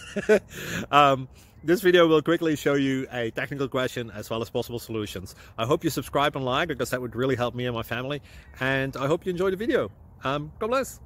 um, this video will quickly show you a technical question as well as possible solutions. I hope you subscribe and like, because that would really help me and my family. And I hope you enjoy the video. God bless.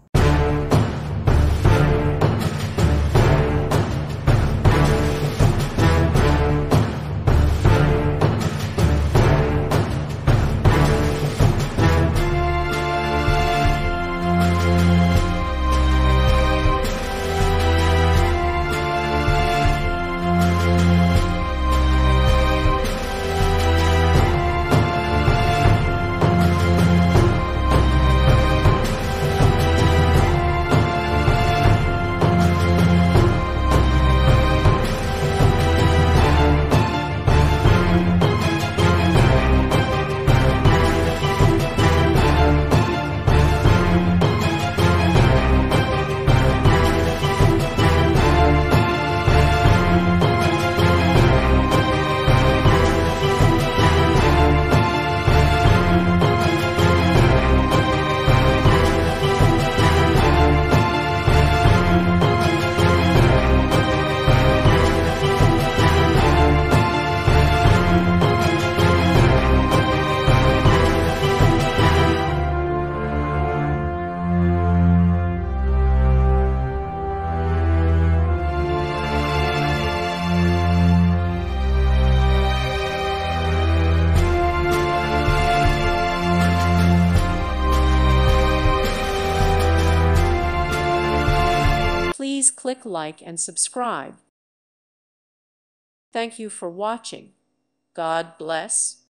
Please click like and subscribe. Thank you for watching. God bless.